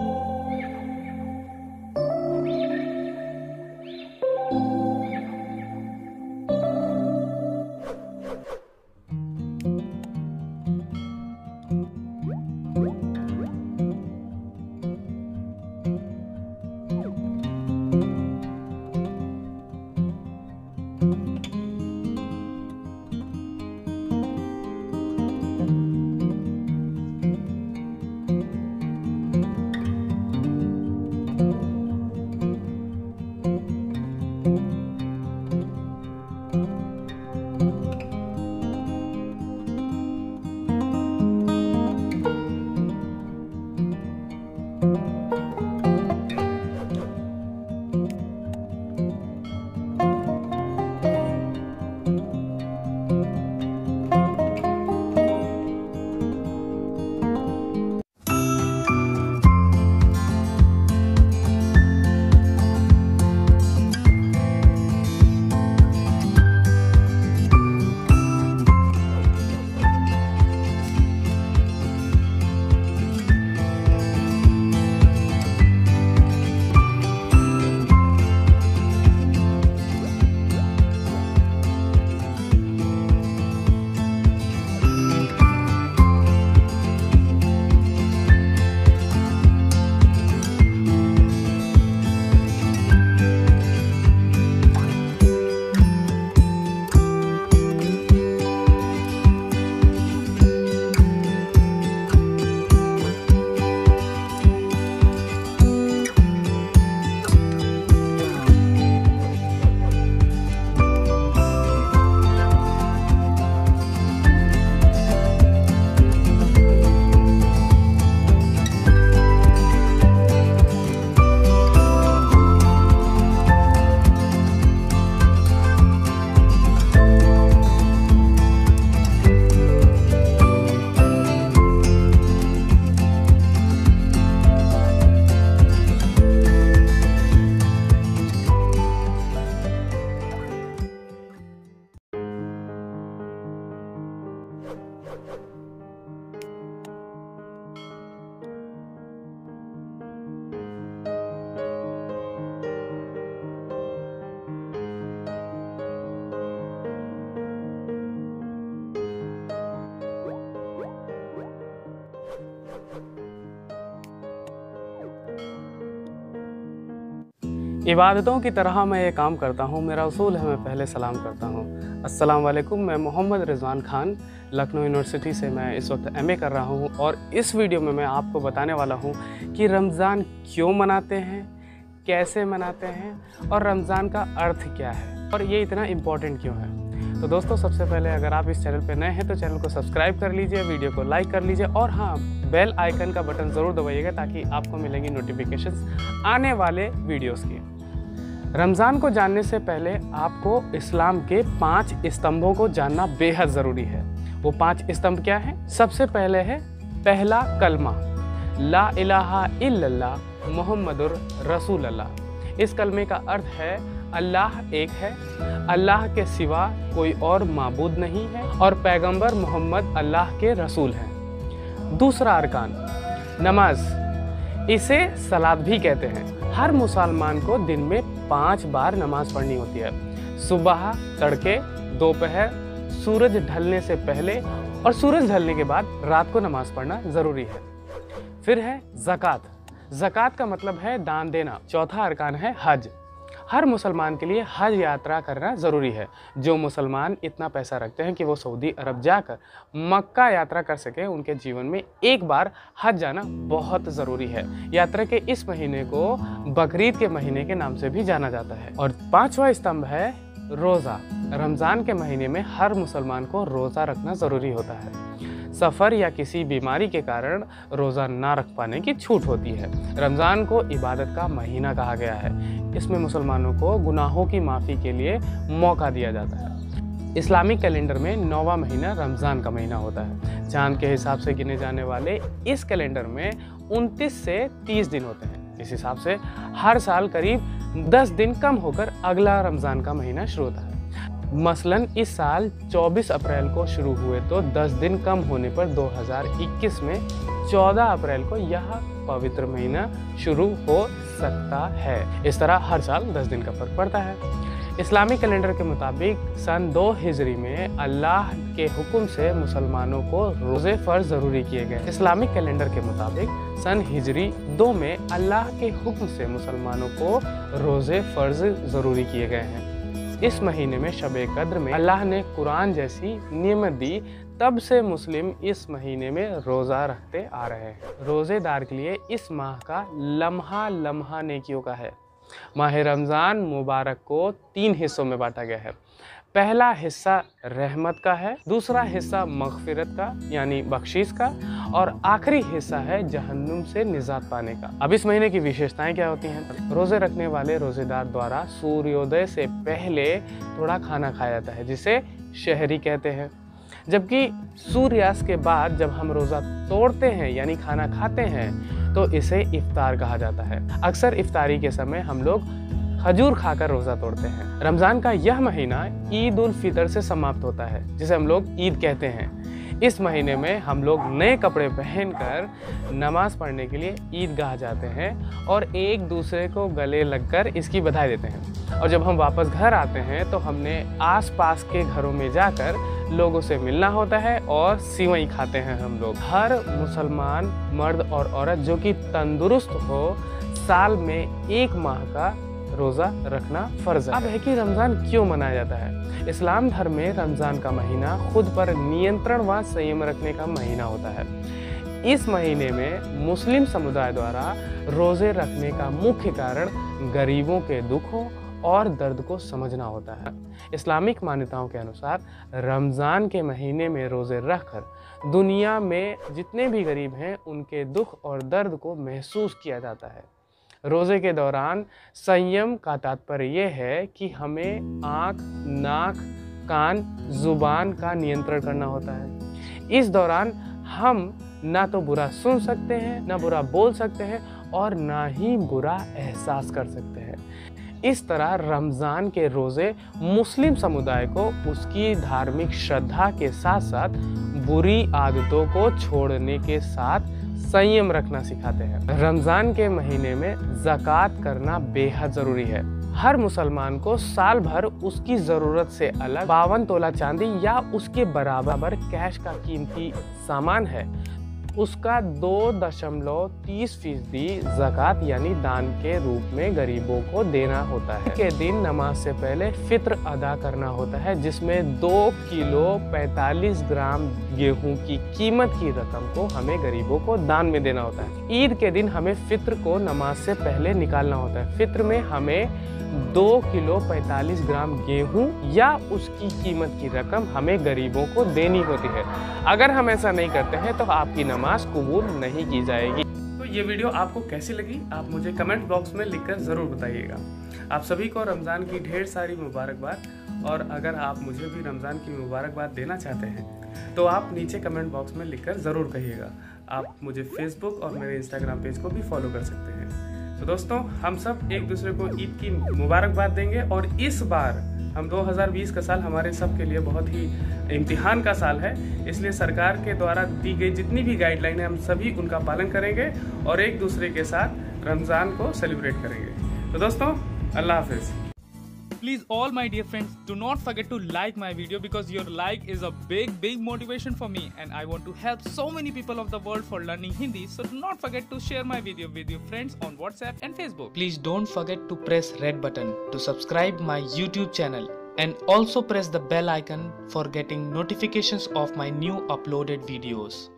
इबादतों की तरह मैं ये काम करता हूँ, मेरा उसूल है मैं पहले सलाम करता हूँ। अस्सलाम वालेकुम, मैं मोहम्मद रिजवान खान लखनऊ यूनिवर्सिटी से मैं इस वक्त एमए कर रहा हूँ और इस वीडियो में मैं आपको बताने वाला हूँ कि रमज़ान क्यों मनाते हैं, कैसे मनाते हैं और रमज़ान का अर्थ क्या है और ये इतना इम्पोर्टेंट क्यों है। तो दोस्तों, सबसे पहले अगर आप इस चैनल पर नए हैं तो चैनल को सब्सक्राइब कर लीजिए, वीडियो को लाइक कर लीजिए और हाँ, बेल आइकन का बटन ज़रूर दबाइएगा ताकि आपको मिलेंगी नोटिफिकेशंस आने वाले वीडियोस की। रमज़ान को जानने से पहले आपको इस्लाम के 5 स्तंभों को जानना बेहद ज़रूरी है। वो 5 स्तंभ क्या हैं? सबसे पहले है पहला कलमा, ला इलाहा इल्लल्लाह मुहम्मदुर रसूलुल्लाह। इस कलमे का अर्थ है अल्लाह एक है, अल्लाह के सिवा कोई और माबूद नहीं है और पैगंबर मोहम्मद अल्लाह के रसूल हैं। दूसरा अरकान नमाज, इसे सलात भी कहते हैं। हर मुसलमान को दिन में 5 बार नमाज पढ़नी होती है, सुबह, तड़के, दोपहर, सूरज ढलने से पहले और सूरज ढलने के बाद रात को नमाज पढ़ना ज़रूरी है। फिर है ज़कात, ज़कात का मतलब है दान देना। चौथा अरकान है हज, हर मुसलमान के लिए हज यात्रा करना ज़रूरी है। जो मुसलमान इतना पैसा रखते हैं कि वो सऊदी अरब जाकर मक्का यात्रा कर सके, उनके जीवन में एक बार हज जाना बहुत ज़रूरी है। यात्रा के इस महीने को बकरीद के महीने के नाम से भी जाना जाता है। और 5वां स्तंभ है रोज़ा। रमज़ान के महीने में हर मुसलमान को रोज़ा रखना ज़रूरी होता है। सफ़र या किसी बीमारी के कारण रोज़ा ना रख पाने की छूट होती है। रमज़ान को इबादत का महीना कहा गया है। इसमें मुसलमानों को गुनाहों की माफ़ी के लिए मौका दिया जाता है। इस्लामिक कैलेंडर में 9वां महीना रमज़ान का महीना होता है। चाँद के हिसाब से गिने जाने वाले इस कैलेंडर में 29 से 30 दिन होते हैं। इस हिसाब से हर साल करीब 10 दिन कम होकर अगला रमज़ान का महीना शुरू होता है। मसलन इस साल 24 अप्रैल को शुरू हुए तो 10 दिन कम होने पर 2021 में 14 अप्रैल को यह पवित्र महीना शुरू हो सकता है। इस तरह हर साल 10 दिन का फर्क पड़ता है। इस्लामिक कैलेंडर के मुताबिक सन 2 हिजरी में अल्लाह के हुक्म से मुसलमानों को रोज़े फ़र्ज ज़रूरी किए गए। इस्लामिक कैलेंडर के मुताबिक सन हिजरी 2 में अल्लाह के हुक्म से मुसलमानों को रोज़े फ़र्ज ज़रूरी किए गए हैं। इस महीने में शब-ए कद्र में अल्लाह ने कुरान जैसी नियमत दी, तब से मुस्लिम इस महीने में रोज़ा रखते आ रहे हैं। रोज़ेदार के लिए इस माह का लम्हा लम्हा नेकियों का है। माह रमज़ान मुबारक को 3 हिस्सों में बांटा गया है। पहला हिस्सा रहमत का है, दूसरा हिस्सा मग़फ़िरत का यानी बख्शीश का, और आखिरी हिस्सा है जहन्नुम से निजात पाने का। अब इस महीने की विशेषताएं क्या होती हैं? रोज़े रखने वाले रोज़ेदार द्वारा सूर्योदय से पहले थोड़ा खाना खाया जाता है, जिसे शहरी कहते हैं, जबकि सूर्यास्त के बाद जब हम रोज़ा तोड़ते हैं यानी खाना खाते हैं तो इसे इफ्तार कहा जाता है। अक्सर इफ्तारी के समय हम लोग खजूर खाकर रोज़ा तोड़ते हैं। रमज़ान का यह महीना ईद उल फितर से समाप्त होता है, जिसे हम लोग ईद कहते हैं। इस महीने में हम लोग नए कपड़े पहनकर नमाज पढ़ने के लिए ईदगाह जाते हैं और एक दूसरे को गले लगकर इसकी बधाई देते हैं। और जब हम वापस घर आते हैं तो हमने आसपास के घरों में जाकर लोगों से मिलना होता है और सिवई खाते हैं हम लोग। हर मुसलमान मर्द और औरत जो कि तंदुरुस्त हो, साल में 1 माह का रोज़ा रखना फ़र्ज है। अब है कि रमज़ान क्यों मनाया जाता है? इस्लाम धर्म में रमज़ान का महीना खुद पर नियंत्रण व संयम रखने का महीना होता है। इस महीने में मुस्लिम समुदाय द्वारा रोज़े रखने का मुख्य कारण गरीबों के दुखों और दर्द को समझना होता है। इस्लामिक मान्यताओं के अनुसार रमज़ान के महीने में रोज़े रखकर दुनिया में जितने भी गरीब हैं उनके दुख और दर्द को महसूस किया जाता है। रोज़े के दौरान संयम का तात्पर्य यह है कि हमें आँख, नाक, कान, ज़ुबान का नियंत्रण करना होता है। इस दौरान हम ना तो बुरा सुन सकते हैं, ना बुरा बोल सकते हैं और ना ही बुरा एहसास कर सकते हैं। इस तरह रमज़ान के रोज़े मुस्लिम समुदाय को उसकी धार्मिक श्रद्धा के साथ साथ बुरी आदतों को छोड़ने के साथ संयम रखना सिखाते हैं। रमज़ान के महीने में ज़कात करना बेहद ज़रूरी है। हर मुसलमान को साल भर उसकी ज़रूरत से अलग 52 तोला चांदी या उसके बराबर कैश का कीमती सामान है, उसका 2.30% ज़कात यानी दान के रूप में गरीबों को देना होता है। के दिन नमाज से पहले फित्र अदा करना होता है, जिसमें 2 किलो 45 ग्राम गेहूं की कीमत की रकम को हमें गरीबों को दान में देना होता है। ईद के दिन हमें फित्र को नमाज से पहले निकालना होता है। फित्र में हमें 2 किलो 45 ग्राम गेहूं या उसकी कीमत की रकम हमें गरीबों को देनी होती है। अगर हम ऐसा नहीं करते हैं तो आपकी नमाज कबूल नहीं की जाएगी। तो ये वीडियो आपको कैसी लगी आप मुझे कमेंट बॉक्स में लिखकर ज़रूर बताइएगा। आप सभी को रमज़ान की ढेर सारी मुबारकबाद, और अगर आप मुझे भी रमज़ान की मुबारकबाद देना चाहते हैं तो आप नीचे कमेंट बॉक्स में लिखकर ज़रूर कहिएगा। आप मुझे फेसबुक और मेरे इंस्टाग्राम पेज को भी फॉलो कर सकते हैं। तो दोस्तों, हम सब एक दूसरे को ईद की मुबारकबाद देंगे, और इस बार हम 2020 का साल हमारे सब के लिए बहुत ही इम्तिहान का साल है, इसलिए सरकार के द्वारा दी गई जितनी भी गाइडलाइन है हम सभी उनका पालन करेंगे और एक दूसरे के साथ रमज़ान को सेलिब्रेट करेंगे। तो दोस्तों, अल्लाह हाफिज़। Please, all my dear friends, do not forget to like my video because your like is a big motivation for me, and I want to help so many people of the world for learning Hindi. So do not forget to share my video with your friends on WhatsApp and Facebook. Please don't forget to press red button to subscribe my YouTube channel, and also press the bell icon for getting notifications of my new uploaded videos.